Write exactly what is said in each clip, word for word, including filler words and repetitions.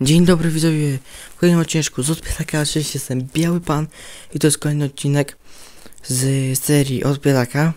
Dzień dobry widzowie, w kolejnym odcinku z Odpielaka. Oczywiście jestem Biały Pan i to jest kolejny odcinek z serii Odpielaka.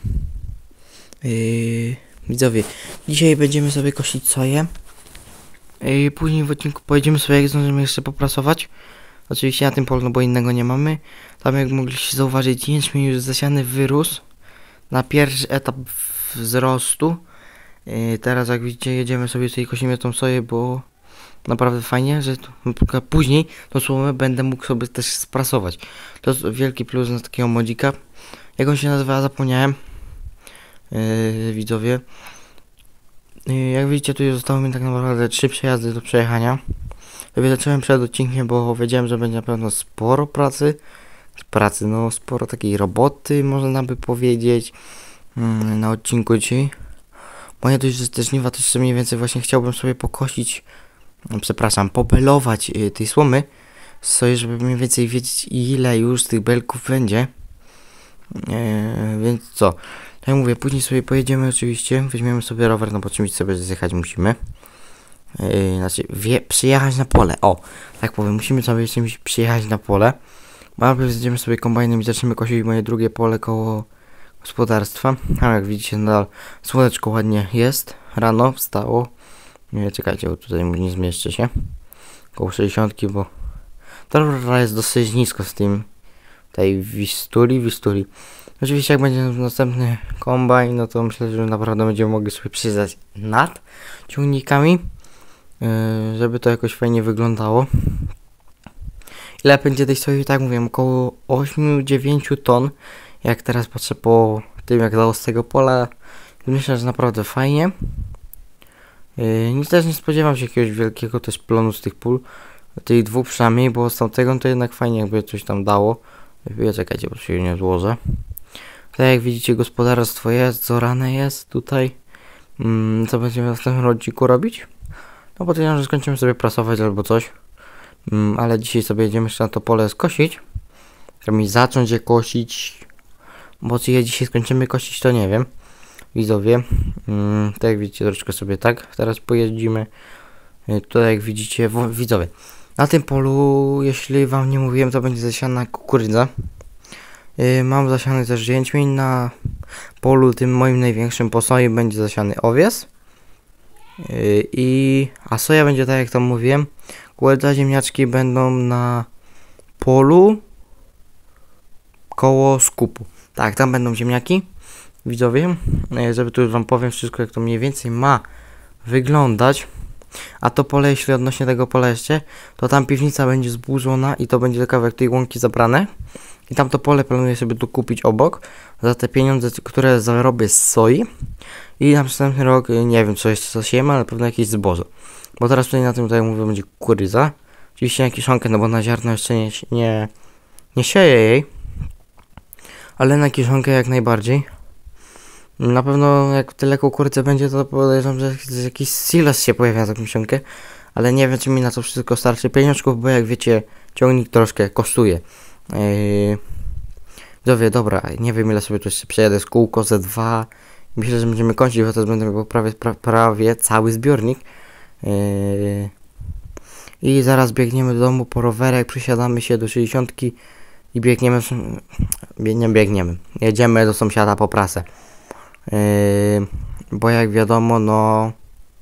Yy, widzowie, dzisiaj będziemy sobie kosić soję. Yy, później w odcinku pojedziemy sobie, jak zdążymy jeszcze poprasować. Oczywiście na tym polu, no bo innego nie mamy. Tam, jak mogliście zauważyć, jęczmień już zasiany wyrósł na pierwszy etap wzrostu. Yy, teraz jak widzicie, jedziemy sobie tutaj, kosimy tą soję, bo naprawdę fajnie, że to, później tą słomę będę mógł sobie też sprasować. To jest wielki plus na takiego modzika. Jak on się nazywa, zapomniałem. Yy, widzowie. Yy, jak widzicie, tu zostało mi tak naprawdę trzy przejazdy do przejechania. Ja zacząłem przed odcinkiem, bo wiedziałem, że będzie na pewno sporo pracy. Pracy, no sporo takiej roboty, można by powiedzieć, yy, na odcinku dzisiaj. Bo nie dość, że te żniwa też mniej więcej właśnie chciałbym sobie pokosić, no, przepraszam, pobelować y, tej słomy, sobie, żeby mniej więcej wiedzieć, ile już tych belków będzie. Yy, więc co? Tak jak mówię, później sobie pojedziemy oczywiście, weźmiemy sobie rower, no bo czymś sobie zjechać musimy. Yy, znaczy, wie, przyjechać na pole, o, tak powiem, musimy sobie czymś przyjechać na pole. Najpierw zjedziemy sobie kombajnem i zaczniemy kosić moje drugie pole koło gospodarstwa. A jak widzicie, nadal słoneczko ładnie jest, rano wstało. Nie, czekajcie, bo tutaj nie zmieszczę się. Koło sześćdziesiątki, bo ta jest dosyć nisko z tym tej wistuli, wistuli. Oczywiście jak będzie następny kombajn, no to myślę, że naprawdę będziemy mogli sobie przyjrzeć nad ciągnikami, yy, żeby to jakoś fajnie wyglądało. Ile będzie tej soi, tak mówię, około osiem do dziewięciu ton. Jak teraz patrzę po tym, jak dało z tego pola, myślę, że naprawdę fajnie. Yy, nic też nie spodziewam się jakiegoś wielkiego też plonu z tych pól, tych dwóch przynajmniej, bo z tamtego to jednak fajnie jakby coś tam dało. Ja czekajcie, bo się nie złożę. Tak jak widzicie, gospodarstwo jest, zorane jest tutaj. Mm, co będziemy w następnym odcinku robić? No bo to że skończymy sobie prasować albo coś. Mm, ale dzisiaj sobie jedziemy jeszcze na to pole skosić. Chcemy zacząć je kosić. Bo czy je dzisiaj skończymy kosić, to nie wiem. Widzowie, mm, tak jak widzicie, troszeczkę sobie tak teraz pojeździmy. Yy, tutaj jak widzicie, w, widzowie, na tym polu, jeśli wam nie mówiłem, to będzie zasiana kukurydza. Yy, mam zasiany też jęczmień. Na polu tym moim największym po soi będzie zasiany owies. Yy, i, a soja będzie, tak jak tam mówiłem, kukurydza, ziemniaczki będą na polu koło skupu. Tak, tam będą ziemniaki. Widzowie, żeby tu już wam powiem wszystko, jak to mniej więcej ma wyglądać. A to pole, jeśli odnośnie tego pola jeszcze, to tam piwnica będzie zburzona i to będzie kawałek tej łąki zabrane. I tam to pole planuję sobie tu kupić obok za te pieniądze, które zarobię z soi. I na następny rok, nie wiem co jeszcze zasiejemy, ale pewno jakieś zboże. Bo teraz tutaj na tym, tutaj mówię, będzie kukurydza. Oczywiście na kiszonkę, no bo na ziarno jeszcze nie, nie, nie sieję jej. Ale na kiszonkę jak najbardziej. Na pewno jak tyle kukurydzy będzie, to podejrzewam, że jakiś silos się pojawia za kiszonkę. Ale nie wiem, czy mi na to wszystko starczy pieniążków, bo jak wiecie, ciągnik troszkę kosztuje. Yy... Dowie, dobra, nie wiem ile sobie tu jeszcze przejadę z kółko, ze dwa. Myślę, że będziemy kończyć, bo to będę miał prawie, pra, prawie cały zbiornik. Yy... I zaraz biegniemy do domu po rowerek, przysiadamy się do sześćdziesiątki i biegniemy, nie biegniemy, jedziemy do sąsiada po prasę. Yy, bo jak wiadomo, no,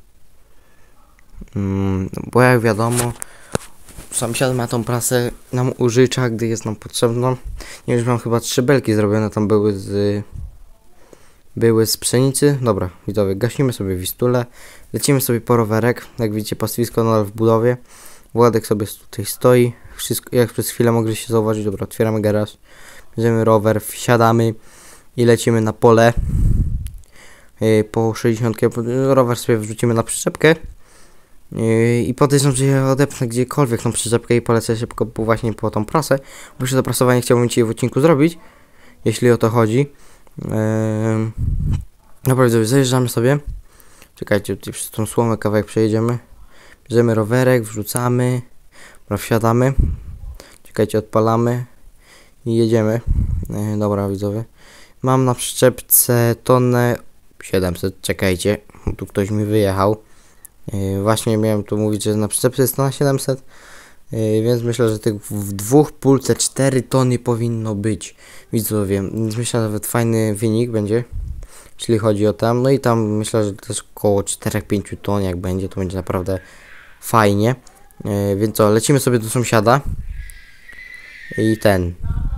yy, bo jak wiadomo, sąsiad ma tą prasę, nam użycza, gdy jest nam potrzebną. Nie wiem, że mam chyba trzy belki zrobione, tam były z, były z pszenicy. Dobra, widzowie, gasimy sobie wistulę, lecimy sobie po rowerek. Jak widzicie, pastwisko nadal w budowie. Władek sobie tutaj stoi. Wszystko, jak przez chwilę mogliście zauważyć. Dobra, otwieramy garaż, bierzemy rower, wsiadamy i lecimy na pole. Yy, po sześćdziesiątkę rower sobie wrzucimy na przyczepkę. Yy, I podejrzewam, że ja odepnę gdziekolwiek tą przyczepkę i polecę szybko po, właśnie po tą prasę. Bo jeszcze to prasowanie chciałbym dzisiaj w odcinku zrobić, jeśli o to chodzi. Yy, Dobra, zajeżdżamy sobie. Czekajcie, tutaj przez tą słomę kawałek przejedziemy. Bierzemy rowerek, wrzucamy. Dobra, wsiadamy. Czekajcie, odpalamy i jedziemy. Yy, dobra, widzowie. Mam na przyczepce tonę siedemset, czekajcie, tu ktoś mi wyjechał. Yy, właśnie miałem tu mówić, że na przyczepce jest na siedemset, yy, więc myślę, że tych w dwóch pulce cztery tony powinno być, widzowie, więc myślę, że nawet fajny wynik będzie, jeśli chodzi o tam, no i tam myślę, że też około cztery pięć ton jak będzie, to będzie naprawdę fajnie, yy, więc co, lecimy sobie do sąsiada i ten,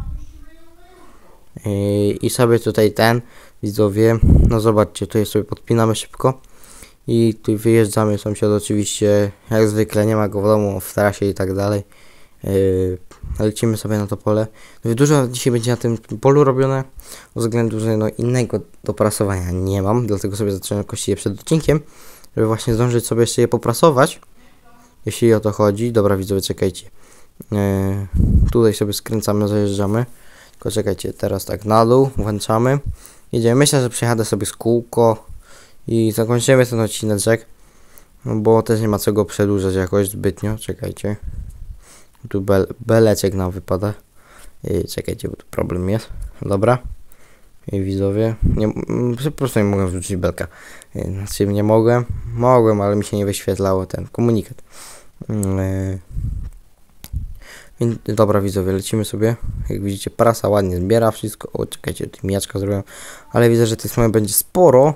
yy, i sobie tutaj ten, widzowie, no zobaczcie, tutaj sobie podpinamy szybko. I tu wyjeżdżamy, sąsiad oczywiście, jak zwykle, nie ma go w domu, w trasie i tak dalej. Yy, lecimy sobie na to pole. No dużo dzisiaj będzie na tym polu robione, ze względu, że no innego do prasowania nie mam, dlatego sobie zacząłem kościć je przed odcinkiem, żeby właśnie zdążyć sobie jeszcze je poprasować, jeśli o to chodzi. Dobra, widzowie, czekajcie. Yy, tutaj sobie skręcamy, zajeżdżamy. Tylko czekajcie, teraz tak na dół, włączamy. Jedziemy, myślę, że przejadę sobie z kółko i zakończymy ten odcineczek, no bo też nie ma co go przedłużać jakoś zbytnio. Czekajcie, tu bel, beleczek nam wypada. I czekajcie, bo tu problem jest. Dobra, i widzowie, nie, po prostu nie mogłem wrzucić belka. Znaczy nie mogłem, mogłem, ale mi się nie wyświetlało ten komunikat. Yy. Więc dobra, widzowie, lecimy sobie. Jak widzicie, prasa ładnie zbiera wszystko. O, czekajcie, tu mijaczka zrobiłem, ale widzę, że tej smoły będzie sporo.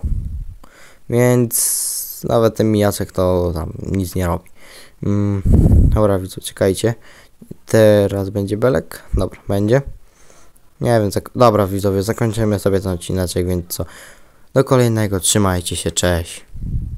Więc nawet ten mijaczek to tam nic nie robi. Mm, dobra, widzowie, czekajcie. Teraz będzie belek. Dobra, będzie. Nie wiem, tak. Dobra, widzowie, zakończymy sobie ten odcineczek, więc co? Do kolejnego, trzymajcie się, cześć.